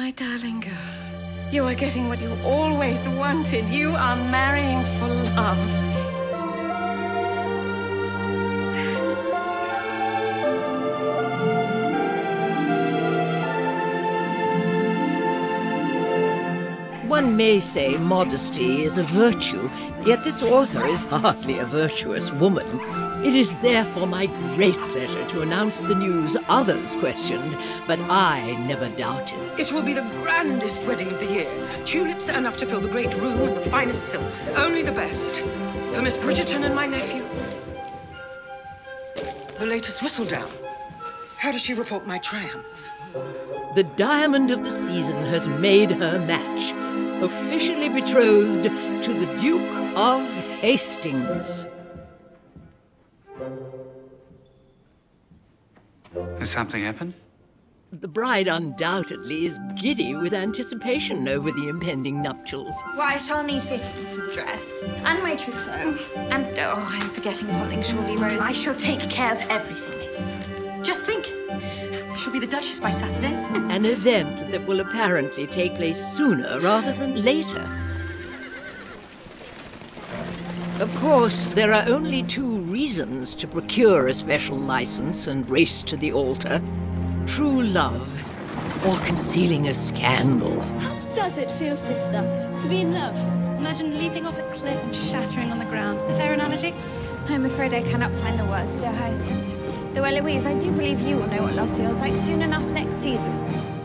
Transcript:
My darling girl, you are getting what you always wanted. You are marrying for love. One may say modesty is a virtue, yet this author is hardly a virtuous woman. It is therefore my great pleasure to announce the news others questioned, but I never doubted. It will be the grandest wedding of the year. Tulips are enough to fill the great room and the finest silks. Only the best. For Miss Bridgerton and my nephew. The latest whistle down. How does she report my triumph? The diamond of the season has made her match. Officially betrothed to the Duke of Hastings. Has something happened? The bride undoubtedly is giddy with anticipation over the impending nuptials. Well, I shall need fittings for the dress. And my trousseau. And, oh, I'm forgetting something surely, Rose. I shall take care of everything, miss. Just think, she'll be the Duchess by Saturday. An event that will apparently take place sooner rather than later. Of course, there are only two reasons to procure a special license and race to the altar. True love, or concealing a scandal. How does it feel, sister, to be in love? Imagine leaping off a cliff and shattering on the ground. A fair analogy? I'm afraid I cannot find the words, dear Hyacinth. Though, Eloise, I do believe you will know what love feels like soon enough next season.